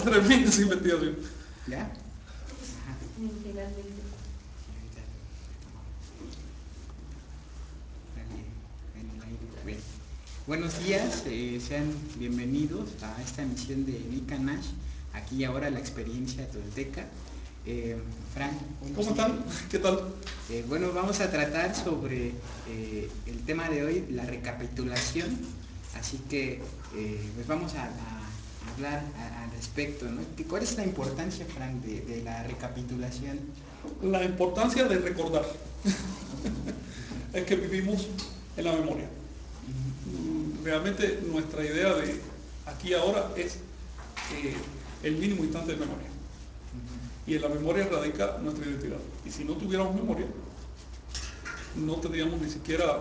tremenda esa investigación. ¿Ya? Integralmente. Buenos días, sean bienvenidos a esta emisión de Nica Nash, aquí y ahora la experiencia tolteca. Frank, ¿Cómo están? ¿Qué tal? Bueno, vamos a tratar sobre el tema de hoy, la recapitulación, así que pues vamos a hablar al respecto, ¿no? ¿Cuál es la importancia, Frank, de la recapitulación? La importancia de recordar es que vivimos en la memoria. Realmente nuestra idea de aquí y ahora es el mínimo instante de memoria. Y en la memoria radica nuestra identidad. Y si no tuviéramos memoria, no tendríamos ni siquiera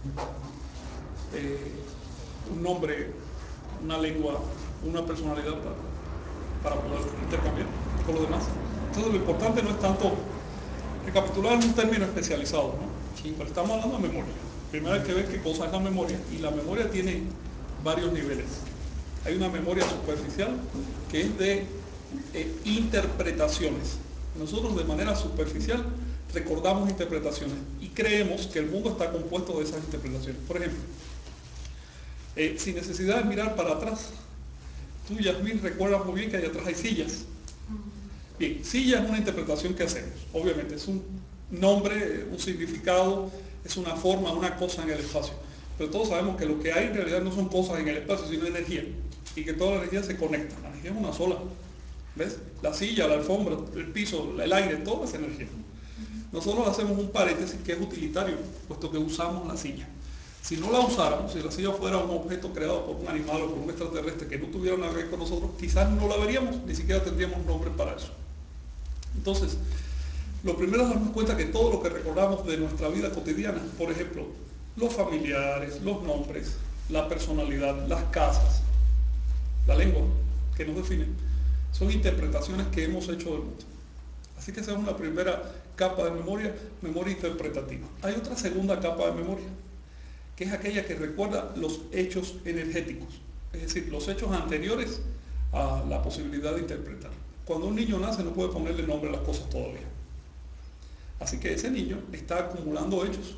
un nombre, una lengua, una personalidad para poder intercambiar con los demás. Entonces lo importante no es tanto, recapitular es un término especializado, ¿no? Sí. Pero estamos hablando de memoria. Primero hay que ver qué cosa es la memoria. Y la memoria tiene varios niveles. Hay una memoria superficial que es de interpretaciones. Nosotros de manera superficial recordamos interpretaciones y creemos que el mundo está compuesto de esas interpretaciones. Por ejemplo, sin necesidad de mirar para atrás, tú, Yasmín, recuerdas muy bien que allá atrás hay sillas. Bien, silla es una interpretación que hacemos. Obviamente es un nombre, un significado, es una forma, una cosa en el espacio. Pero todos sabemos que lo que hay en realidad no son cosas en el espacio, sino energía. Y que toda la energía se conecta. La energía es una sola. ¿Ves? La silla, la alfombra, el piso, el aire, todo es energía. Nosotros hacemos un paréntesis que es utilitario, puesto que usamos la silla. Si no la usáramos, si la silla fuera un objeto creado por un animal o por un extraterrestre que no tuviera nada que ver con nosotros, quizás no la veríamos, ni siquiera tendríamos nombre para eso. Entonces, lo primero es darnos cuenta que todo lo que recordamos de nuestra vida cotidiana, por ejemplo, los familiares, los nombres, la personalidad, las casas, la lengua que nos define, son interpretaciones que hemos hecho del mundo. Así que esa es una primera capa de memoria, memoria interpretativa. Hay otra segunda capa de memoria, que es aquella que recuerda los hechos energéticos, es decir, los hechos anteriores a la posibilidad de interpretar. Cuando un niño nace no puede ponerle nombre a las cosas todavía. Así que ese niño está acumulando hechos,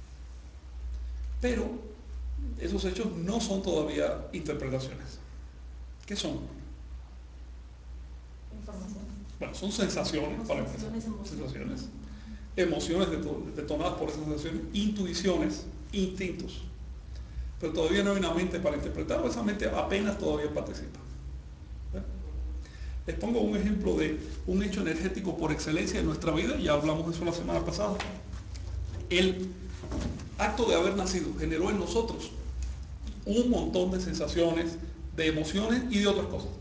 pero esos hechos no son todavía interpretaciones. ¿Qué son? Información. Bueno, son sensaciones, para empezar. Sensaciones. Emociones detonadas por esas sensaciones, intuiciones, instintos. Pero todavía no hay una mente para interpretarlo, esa mente apenas todavía participa. ¿Ve? Les pongo un ejemplo de un hecho energético por excelencia en nuestra vida, ya hablamos de eso la semana pasada. El acto de haber nacido generó en nosotros un montón de sensaciones, de emociones y de otras cosas.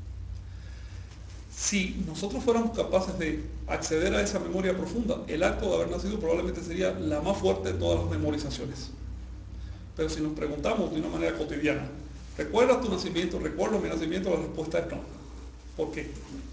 Si nosotros fuéramos capaces de acceder a esa memoria profunda, el acto de haber nacido probablemente sería la más fuerte de todas las memorizaciones. Pero si nos preguntamos de una manera cotidiana, ¿recuerdas tu nacimiento? ¿Recuerdo mi nacimiento? La respuesta es no. ¿Por qué?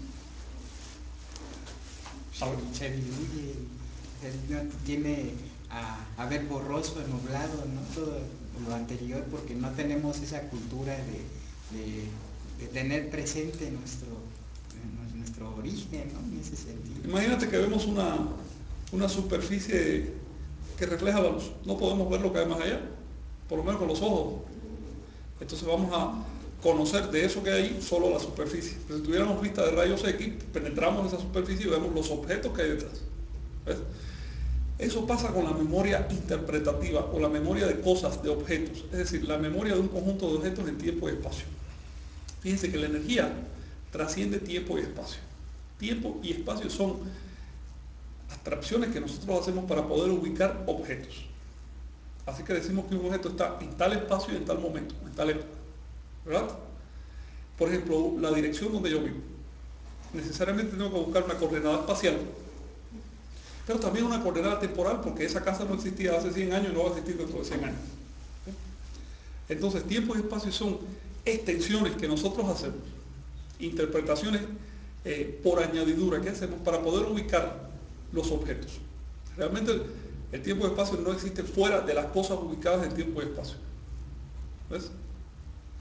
Se diluye, tiene a ver borroso, nublado, ¿no? Todo lo anterior, porque no tenemos esa cultura de tener presente nuestro origen, ¿no? En ese sentido. Imagínate que vemos una superficie que refleja la luz. No podemos ver lo que hay más allá, por lo menos con los ojos. Entonces vamos a conocer de eso que hay ahí solo la superficie. Pero si tuviéramos vista de rayos X, penetramos esa superficie y vemos los objetos que hay detrás. ¿Ves? Eso pasa con la memoria interpretativa o la memoria de cosas, de objetos. Es decir, la memoria de un conjunto de objetos en tiempo y espacio. Fíjense que la energía trasciende tiempo y espacio. Tiempo y espacio son abstracciones que nosotros hacemos para poder ubicar objetos. Así que decimos que un objeto está en tal espacio y en tal momento, en tal época. ¿Verdad? Por ejemplo, la dirección donde yo vivo. Necesariamente tengo que buscar una coordenada espacial, pero también una coordenada temporal, porque esa casa no existía hace 100 años y no va a existir dentro de 100 años. ¿Sí? Entonces, tiempo y espacio son extensiones que nosotros hacemos, interpretaciones por añadidura que hacemos para poder ubicar los objetos. Realmente el tiempo y el espacio no existe fuera de las cosas ubicadas en tiempo y espacio. ¿Ves?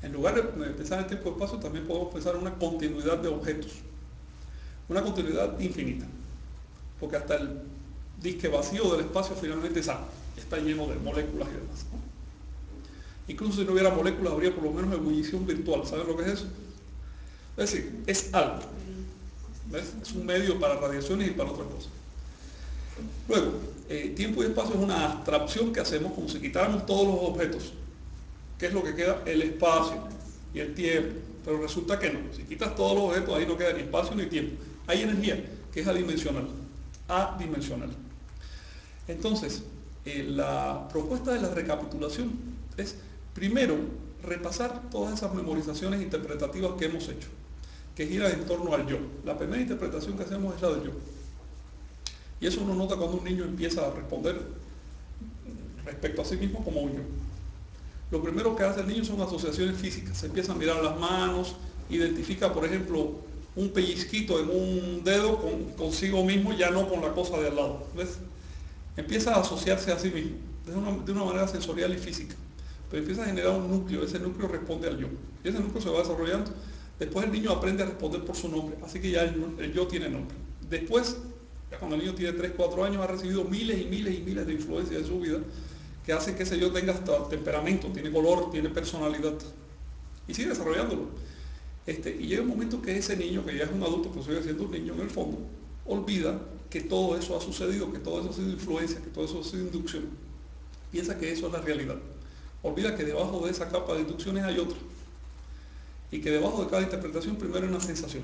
En lugar de pensar en tiempo-espacio, también podemos pensar en una continuidad de objetos, una continuidad infinita, porque hasta el disque vacío del espacio finalmente está lleno de moléculas y demás, ¿no? Incluso si no hubiera moléculas, habría por lo menos ebullición virtual. ¿Saben lo que es eso? Es decir, es algo. ¿Ves? Es un medio para radiaciones y para otras cosas. Luego, tiempo y espacio es una abstracción que hacemos como si quitáramos todos los objetos. ¿Qué es lo que queda? El espacio y el tiempo. Pero resulta que no. Si quitas todos los objetos, ahí no queda ni espacio ni tiempo. Hay energía, que es adimensional. Adimensional. Entonces, la propuesta de la recapitulación es, primero, repasar todas esas memorizaciones interpretativas que hemos hecho, que giran en torno al yo. La primera interpretación que hacemos es la del yo. Y eso uno nota cuando un niño empieza a responder respecto a sí mismo como un yo. Lo primero que hace el niño son asociaciones físicas. Se empieza a mirar las manos, identifica, por ejemplo, un pellizquito en un dedo consigo mismo, ya no con la cosa de al lado. ¿Ves? Empieza a asociarse a sí mismo, de una manera sensorial y física. Pero empieza a generar un núcleo, ese núcleo responde al yo. Y ese núcleo se va desarrollando. Después el niño aprende a responder por su nombre, así que ya el yo tiene nombre. Después, ya cuando el niño tiene 3, 4 años, ha recibido miles y miles y miles de influencias de su vida que hacen que ese yo tenga hasta temperamento, tiene color, tiene personalidad. Y sigue desarrollándolo. Y llega un momento que ese niño, que ya es un adulto, pero sigue siendo un niño en el fondo, olvida que todo eso ha sucedido, que todo eso ha sido influencia, que todo eso ha sido inducción. Piensa que eso es la realidad. Olvida que debajo de esa capa de inducciones hay otra. Y que debajo de cada interpretación primero hay una sensación.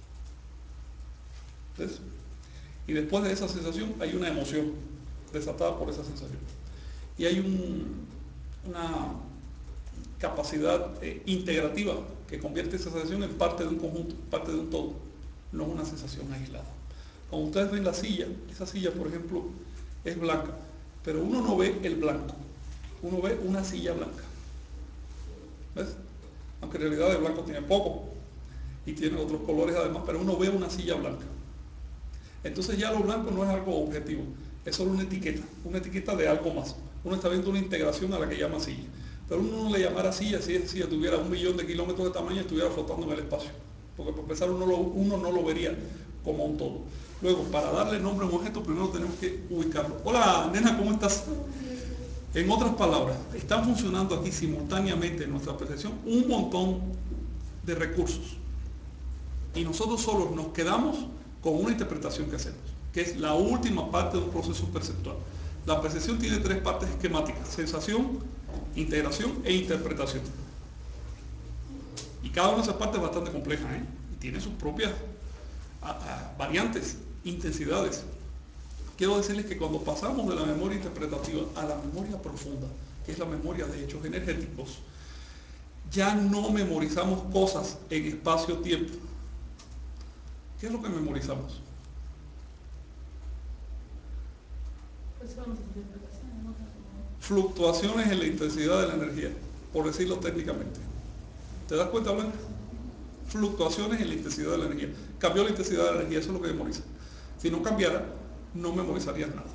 ¿Ves? Y después de esa sensación hay una emoción desatada por esa sensación. Y hay una capacidad integrativa que convierte esa sensación en parte de un conjunto, parte de un todo, no es una sensación aislada. Cuando ustedes ven la silla, esa silla, por ejemplo, es blanca, pero uno no ve el blanco, uno ve una silla blanca. ¿Ves? Aunque en realidad el blanco tiene poco y tiene otros colores además, pero uno ve una silla blanca. Entonces ya lo blanco no es algo objetivo, es solo una etiqueta de algo más. Uno está viendo una integración a la que llama silla. Pero uno no le llamara silla si esa silla tuviera 1.000.000 de kilómetros de tamaño y estuviera flotando en el espacio. Porque por empezar uno no lo vería como un todo. Luego, para darle nombre a un objeto, primero tenemos que ubicarlo. Hola, nena, ¿cómo estás? En otras palabras, están funcionando aquí simultáneamente en nuestra percepción un montón de recursos. Y nosotros solos nos quedamos con una interpretación que hacemos, que es la última parte de un proceso perceptual. La percepción tiene 3 partes esquemáticas: sensación, integración e interpretación. Y cada una de esas partes es bastante compleja, ¿eh? Y tiene sus propias variantes, intensidades. Quiero decirles que cuando pasamos de la memoria interpretativa a la memoria profunda, que es la memoria de hechos energéticos, ya no memorizamos cosas en espacio-tiempo. ¿Qué es lo que memorizamos? Fluctuaciones en la intensidad de la energía, por decirlo técnicamente. ¿Te das cuenta, Blanca? Fluctuaciones en la intensidad de la energía. Cambió la intensidad de la energía, eso es lo que memoriza. Si no cambiara, no memorizarías nada.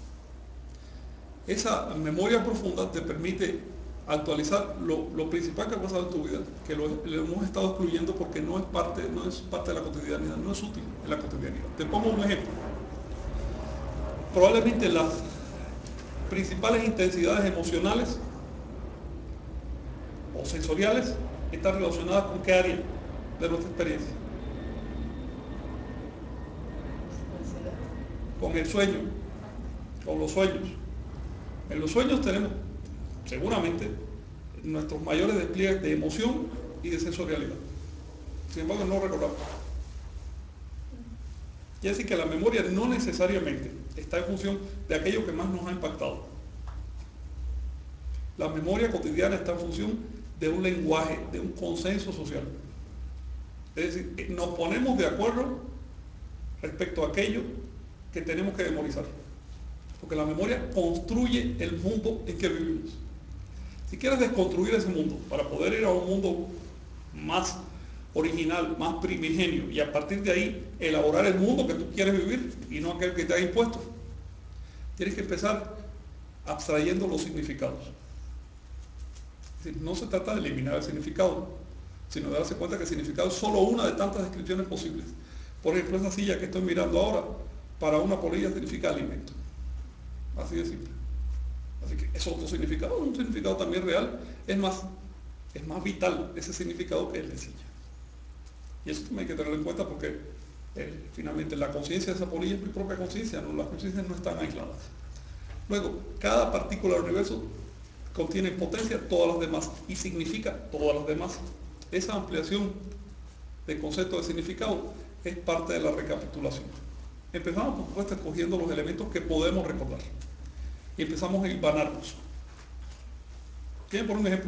Esa memoria profunda te permite actualizar lo principal que ha pasado en tu vida, que lo hemos estado excluyendo porque no es parte de la cotidianidad, no es útil en la cotidianidad. Te pongo un ejemplo. Probablemente las principales intensidades emocionales o sensoriales están relacionadas con qué área de nuestra experiencia. Con el sueño, con los sueños. En los sueños tenemos seguramente nuestros mayores despliegues de emoción y de sensorialidad. Sin embargo, no recordamos. Quiere decir que la memoria no necesariamente está en función de aquello que más nos ha impactado. La memoria cotidiana está en función de un lenguaje, de un consenso social. Es decir, nos ponemos de acuerdo respecto a aquello que tenemos que memorizar. Porque la memoria construye el mundo en que vivimos. Si quieres desconstruir ese mundo para poder ir a un mundo más original, más primigenio, y a partir de ahí elaborar el mundo que tú quieres vivir y no aquel que te ha impuesto, tienes que empezar abstrayendo los significados. Es decir, no se trata de eliminar el significado, sino de darse cuenta que el significado es solo una de tantas descripciones posibles. Por ejemplo, esa silla que estoy mirando ahora, para una polilla significa alimento. Así de simple. Así que es otro significado, un significado también real. Es más vital ese significado que el de silla. Y eso también hay que tenerlo en cuenta porque finalmente la conciencia de esa polilla es mi propia conciencia, ¿no? Las conciencias no están aisladas. Luego, cada partícula del universo contiene en potencia todas las demás y significa todas las demás. Esa ampliación de concepto de significado es parte de la recapitulación. Empezamos, por supuesto, escogiendo los elementos que podemos recordar y empezamos a hilvanarlos. ¿Quieren por un ejemplo?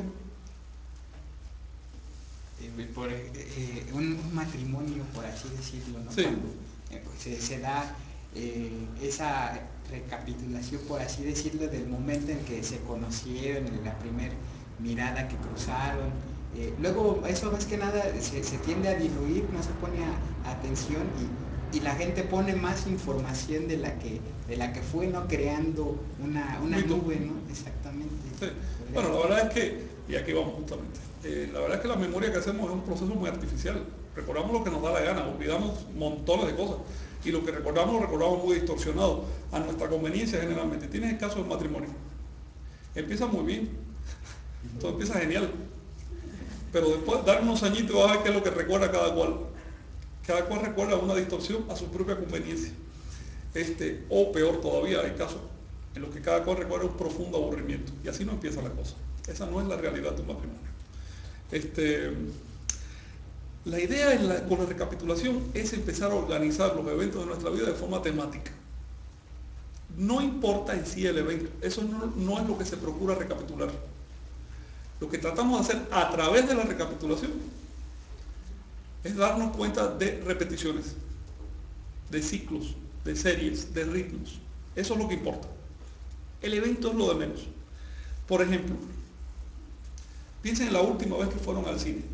Un matrimonio, por así decirlo, ¿no? Sí. Cuando, se da esa recapitulación, por así decirlo, del momento en que se conocieron, en la primera mirada que cruzaron. Luego eso más que nada se tiende a diluir, no se pone atención y la gente pone más información de la que fue, ¿no? Creando una nube, ¿no? Exactamente. Sí. Bueno, la verdad es que, y aquí vamos justamente, la verdad es que la memoria que hacemos es un proceso muy artificial. Recordamos lo que nos da la gana, olvidamos montones de cosas. Y lo que recordamos lo recordamos muy distorsionado, a nuestra conveniencia generalmente. Tienes el caso del matrimonio. Empieza muy bien, todo empieza genial. Pero después, dar unos añitos, vas a ver qué es lo que recuerda cada cual. Cada cual recuerda una distorsión a su propia conveniencia. O peor todavía, hay casos en los que cada cual recuerda un profundo aburrimiento. Y así no empieza la cosa. Esa no es la realidad de un matrimonio. La idea con la recapitulación es empezar a organizar los eventos de nuestra vida de forma temática. No importa en sí el evento, eso no es lo que se procura recapitular. Lo que tratamos de hacer a través de la recapitulación es darnos cuenta de repeticiones, de ciclos, de series, de ritmos. Eso es lo que importa. El evento es lo de menos. Por ejemplo, piensen en la última vez que fueron al cine.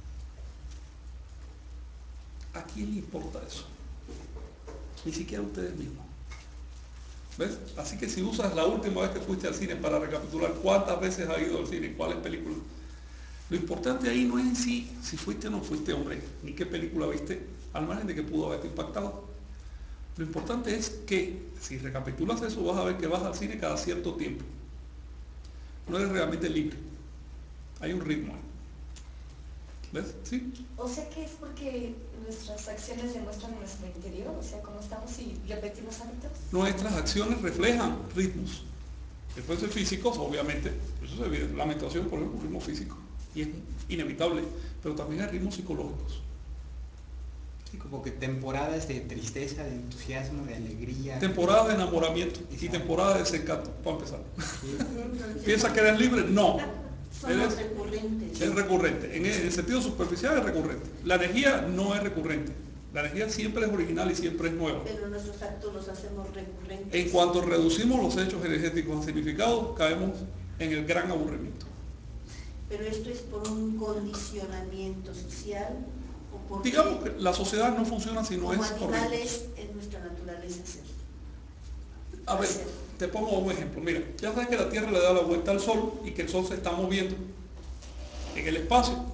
¿A quién le importa eso? Ni siquiera a ustedes mismos. ¿Ves? Así que si usas la última vez que fuiste al cine para recapitular cuántas veces has ido al cine, cuáles películas, lo importante ahí no es en sí si fuiste o no fuiste, hombre, ni qué película viste, al margen de que pudo haberte impactado. Lo importante es que si recapitulas eso vas a ver que vas al cine cada cierto tiempo. No eres realmente libre. Hay un ritmo ahí. ¿Ves? ¿Sí? O sea que es porque nuestras acciones demuestran nuestro interior, o sea, cómo estamos y repetimos hábitos. Nuestras acciones reflejan ritmos. Pueden ser físicos, obviamente. Eso es evidente. La menstruación, por ejemplo, es un ritmo físico. Y es inevitable. Pero también hay ritmos psicológicos. Sí, como que temporadas de tristeza, de entusiasmo, de alegría. Temporadas de enamoramiento. Exacto. Y temporadas de desencanto, para empezar. Sí. ¿Piensas que eres libre? No. Son los recurrentes. Es recurrente. En el sentido superficial es recurrente. La energía no es recurrente. La energía siempre es original y siempre es nueva. Pero nuestros actos los hacemos recurrentes. En cuanto reducimos los hechos energéticos a significado, caemos en el gran aburrimiento. Pero esto es por un condicionamiento social o por Digamos que la sociedad no funciona si no es como correcta. animales es nuestra naturaleza ser. A ver, te pongo un ejemplo. Mira, ya sabes que la Tierra le da la vuelta al Sol y que el Sol se está moviendo en el espacio.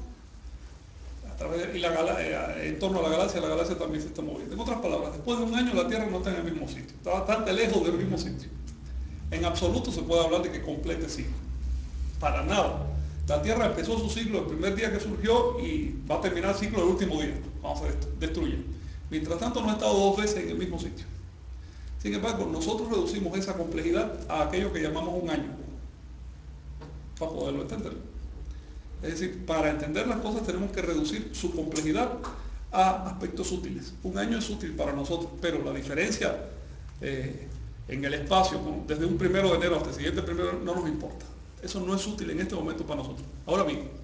En torno a la galaxia también se está moviendo. En otras palabras, después de un año la Tierra no está en el mismo sitio, está bastante lejos del mismo sitio. En absoluto se puede hablar de que complete ciclo. Para nada. La Tierra empezó su ciclo el primer día que surgió y va a terminar el ciclo el último día. Vamos a ver esto, destruye. Mientras tanto no ha estado 2 veces en el mismo sitio. Sin embargo, nosotros reducimos esa complejidad a aquello que llamamos un año, para poderlo entender. Es decir, para entender las cosas tenemos que reducir su complejidad a aspectos útiles. Un año es útil para nosotros, pero la diferencia en el espacio, desde un 1 de enero hasta el siguiente 1 no nos importa. Eso no es útil en este momento para nosotros. Ahora bien,